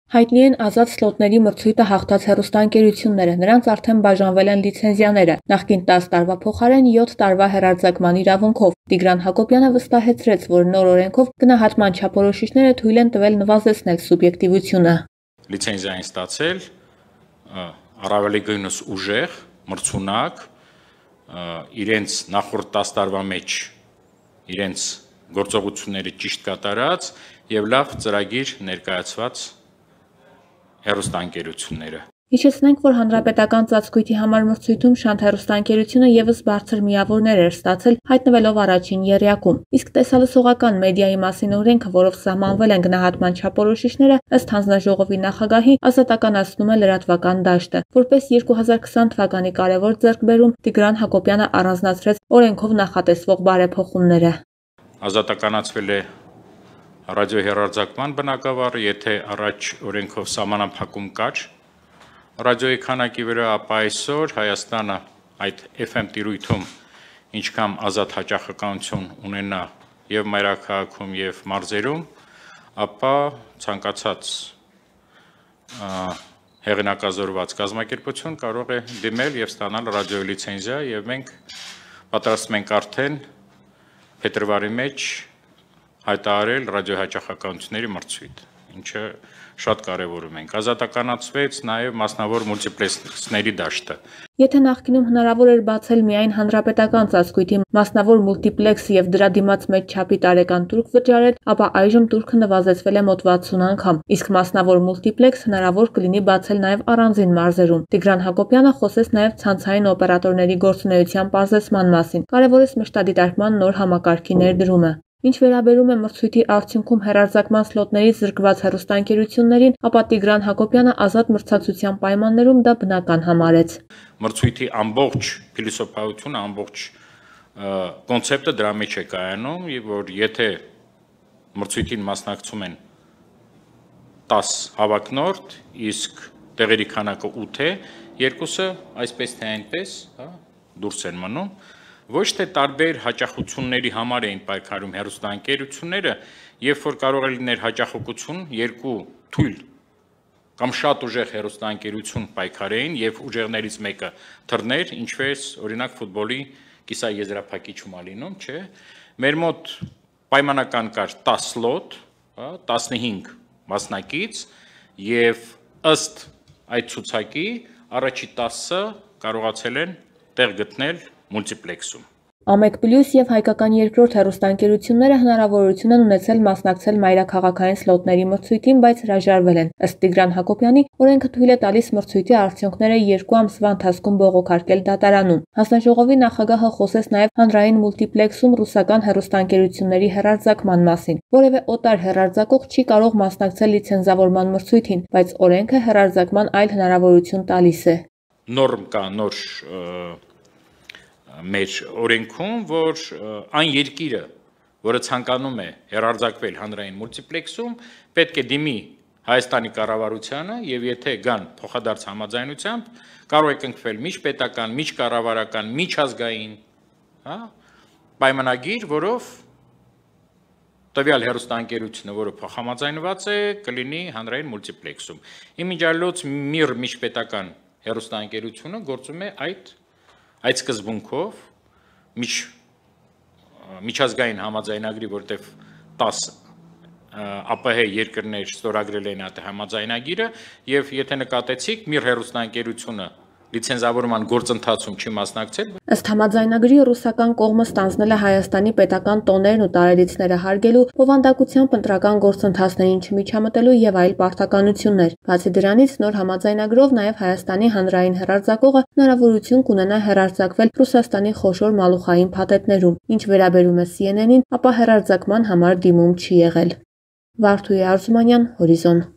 Հայտնի են ազատ սլոտների մրցույթը հաղթած հեռուստաընկերությունները, նրանց արդեն բաժանվել են լիցենզիաները, նախկին 10 տարվա փոխարեն 7 տարվա հեռարձակման իրավունքով։ Տիգրան Հակոբյանը վստահեցրեց, որ նոր օրենքով գնահատման չափորոշիչները թույլ են տվել նվազեցնել սուբյեկտիվությունը։ Լիցենզիա են ստացել առավելագույնս ուժեղ, մրցունակ, իրենց նախորդ 10 տարվա մեջ իրենց գործողությունները ճիշտ կատարած եւ լավ ծրագիր ներկայացված հեռուստաընկերությունները։ Հիշեցնենք, որ հանրապետական ծածկույթի համար մրցույթում Շանթ հեռուստաընկերությունը եւս բարձր միավորներ էր ստացել, հայտնվելով առաջին եռյակում։ Իսկ տեսալսողական մեդիայի մասին օրենքը, որով սահմանվել են գնահատման չափորոշիչները, ըստ հանձնաժողովի նախագահի, ազատականացնում է լրատվական դաշտը։ Որպես 2020 թվականի կարևոր ձեռքբերում, Տիգրան Հակոբյանը առանձնացրեց օրենքով նախատեսվող բարեփոխումները։ Ազատականացվել է ռադիոհեռարձակման բնագավառը, եթե առաջ օրենքով սահմանափակում կար ռադիոյի քանակի վրա, ապա այսօր Հայաստանը այդ FM տիրույթում ինչքան ազատ հաճախականություն ունենա եւ մայրաքաղաքում եւ մարզերում, ապա ցանկացած հեղինակազորված կազմակերպություն կարող է դիմել եւ ստանալ ռադիոյի լիցենզիա եւ մենք պատրաստվում ենք արդեն փետրվարի մեջ հայտարարել ռադիոհաճախականությունների մրցույթ, ինչը շատ կարևորում ենք։ Ազատականացվեց նաև մասնավոր մուլտիպլեքսների դաշտը։ Եթե նախկինում հնարավոր էր բացել միայն հանրապետական ծածկույթի մասնավոր մուլտիպլեքս եւ դրա դիմաց մեծ չափի տարեկան տուրք վճարել, ապա այժմ տուրքը նվազեցվել է մոտ 60 անգամ, իսկ մասնավոր մուլտիպլեքս հնարավոր կլինի բացել նաև առանձին մարզերում։ Տիգրան Հակոբյանը խոսեց նաև ցանցային օպերատորների գործունեության պարզեցման մասին, կարևորեց մշտադիտարկման նոր համակարգի ներդրումը։ Ինչ վերաբերում է մրցույթի արդյունքում հեռարձակման սլոտներից զրկված հեռուստաընկերություններին, ապա Տիգրան Հակոբյանը ազատ մրցակցության պայմաններում դա բնական համարեց։ Մրցույթի ամբողջ փիլիսոփայությունը, ամբողջ կոնցեպտը դրա մեջ է կայանում, եւ որ եթե մրցույթին մասնակցում են 10 հավակնորդ, իսկ տեղերի քանակը 8 է, երկուսը այսպես թե այնպես, դուրս են մնում։ Ոչ թե տարբեր հաճախությունների համար էին պայքարում հեռուստաընկերությունները, երբ որ կարող է լիներ հաճախություն, երկու թույլ կամ շատ ուժեղ հեռուստաընկերություն պայքարեին եւ ուժեղներից մեկը թռներ, ինչպես օրինակ ֆուտբոլի կիսաեզրափակիչում ալինում, չէ։ Մեր մոտ պայմանական կար 10 սլոտ, 15 մասնակից եւ ըստ այդ ցուցակի առաջի 10-ը կարողացել են տեղ գտնել մուլտիպլեքսում։ Ամեկ Պլյուս եւ հայկական երկրորդ հեռուստաընկերությունները հնարավորություն են ունեցել մասնակցել մայրաքաղաքային սլոտների մրցույթին, բայց հրաժարվել են։ Ըստ Տիգրան Հակոբյանի, օրենքը թույլ է տալիս մրցույթի արդյունքները 2 ամսվա ընթացքում բողոքարկել դատարանում։ Հանձնաժողովի նախագահը խոսեց նաեւ հանրային մուլտիպլեքսում ռուսական հեռուստաընկերությունների հեռարձակման մասին։ Որևէ օտար հեռարձակող չի կարող մասնակցել լիցենզավորման մրցույթին, բայց օրենքը հեռարձակման այլ հնարավորություն տալիս է։ Նորմ կա, նոր մեր օրենքում, որ այն երկիրը, որը ցանկանում է հեռարձակվել հանրային մուլտիպլեքսում, պետք է դիմի Հայաստանի կառավարությանը եւ եթե գան փոխադարձ համաձայնությամբ, կարող է կնքվել միջպետական, միջկառավարական, միջազգային, պայմանագիր, որով տվյալ հեռուստաընկերությունը, որը փոխհամաձայնված է, կլինի հանրային մուլտիպլեքսում։ Իմիջիալոց միր միջպետական հեռուստաընկերությունը գործում է այդ սկզբունքով միջազգային համաձայնագրի, որտեղ 10 ԱՊՀ երկրներ ստորագրել են այդ համաձայնագիրը եւ եթե նկատեցիք, միր հեռուստաընկերությունը լիցենզավորման գործընթացում չի մասնակցել։ Ըստ համաձայնագրի ռուսական կողմը ստանձնել է Հայաստանի պետական տոներն ու տարելիցները հարգելու, բովանդակությամբ ընտրական գործընթացներին չմիջամտելու եւ այլ պարտականություններ։ Բացի դրանից, նոր համաձայնագրով նաեւ Հայաստանի հանրային հեռարձակողը հնարավորություն կունենա հեռարձակվել Ռուսաստանի խոշոր մալուխային փաթեթներում։ Ինչ վերաբերում է CNN-ին, ապա հեռարձակման համար դիմում չի եղել։ Վարդուհի Արզումանյան, Հորիզոն։